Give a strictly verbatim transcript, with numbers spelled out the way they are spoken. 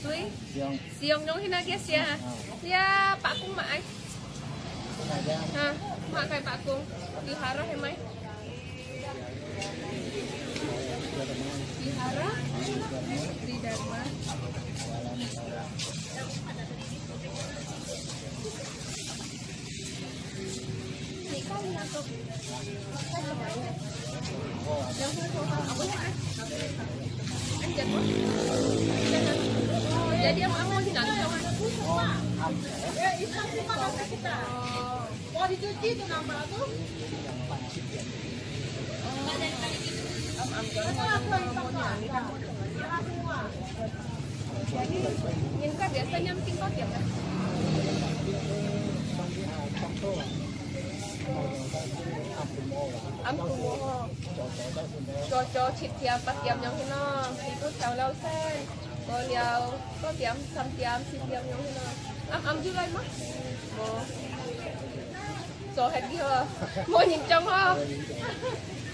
suy siong nhung hina kia sia ya Pak Kung mak ai ha mak kai Pak Kung Vihara hay mai Vihara Sri Dharma nikah ya kok yang apa jadi yang mau dinanti mau dicuci itu nama tuh jadi Inka biasanya tingkat ya kan âm cùng mùa cho cho thịt tiệm bát tiệm nhau thế nào thì có cháo lau sen có liao có tiệm xăm tiệm thịt tiệm nhau thế nào âm âm chưa lên mắt bố số hết kia mua nhìn trong không